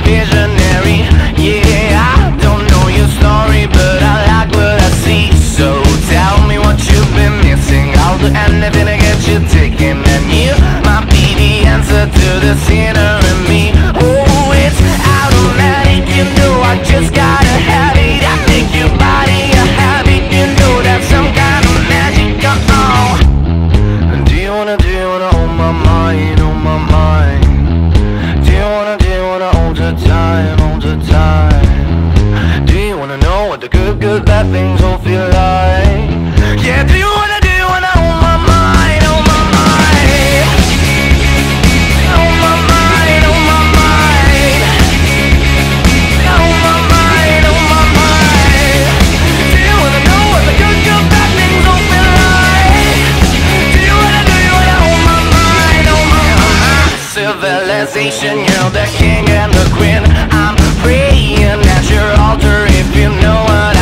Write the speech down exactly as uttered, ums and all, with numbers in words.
visionary. Yeah, I don't know your story, but I like what I see. So tell me what you've been missing. I'll do anything to get you ticking, and you might be the answer to the sinner in me. Oh, it's automatic, you know I just gotta have it. I think your body a habit, you know that's some kind of magic. Oh, do you wanna, do you wanna hold my mind, hold my mind? Do you wanna, do you wanna hold the time, hold the time? Do you wanna know what the good, good, bad things all feel like? Yeah, do you wanna, do you wanna hold my mind, hold my mind? Hold my mind, hold my mind. Hold my mind, hold my mind. Do you wanna know what the good, good, bad things all feel like? Do you wanna, do you wanna hold my mind, hold my mind? Civilization, you're the king and the queen. I'm praying at your altar if you know what I